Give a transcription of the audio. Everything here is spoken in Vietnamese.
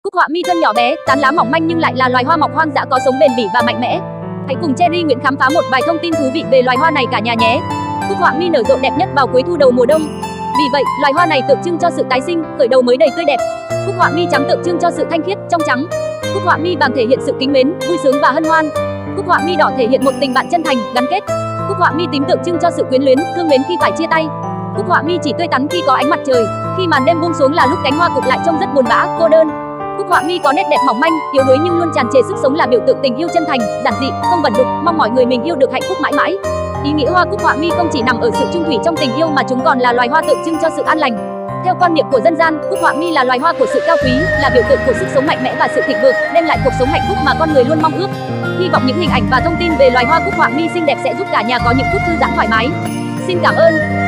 Cúc họa mi thân nhỏ bé, tán lá mỏng manh nhưng lại là loài hoa mọc hoang dã có sống bền bỉ và mạnh mẽ. Hãy cùng Cherry Nguyễn khám phá một vài thông tin thú vị về loài hoa này cả nhà nhé. Cúc họa mi nở rộ đẹp nhất vào cuối thu đầu mùa đông. Vì vậy, loài hoa này tượng trưng cho sự tái sinh, khởi đầu mới đầy tươi đẹp. Cúc họa mi trắng tượng trưng cho sự thanh khiết, trong trắng. Cúc họa mi vàng thể hiện sự kính mến, vui sướng và hân hoan. Cúc họa mi đỏ thể hiện một tình bạn chân thành, gắn kết. Cúc họa mi tím tượng trưng cho sự quyến luyến, thương mến khi phải chia tay. Cúc họa mi chỉ tươi tắn khi có ánh mặt trời, khi màn đêm buông xuống là lúc cánh hoa cụp lại trông rất buồn bã, cô đơn. Cúc họa mi có nét đẹp mỏng manh, yếu đuối nhưng luôn tràn trề sức sống, là biểu tượng tình yêu chân thành, giản dị, không vẩn đục, mong mọi người mình yêu được hạnh phúc mãi mãi. Ý nghĩa hoa cúc họa mi không chỉ nằm ở sự chung thủy trong tình yêu mà chúng còn là loài hoa tượng trưng cho sự an lành. Theo quan niệm của dân gian, cúc họa mi là loài hoa của sự cao quý, là biểu tượng của sức sống mạnh mẽ và sự thịnh vượng, đem lại cuộc sống hạnh phúc mà con người luôn mong ước. Hy vọng những hình ảnh và thông tin về loài hoa cúc họa mi xinh đẹp sẽ giúp cả nhà có những phút thư giãn thoải mái. Xin cảm ơn.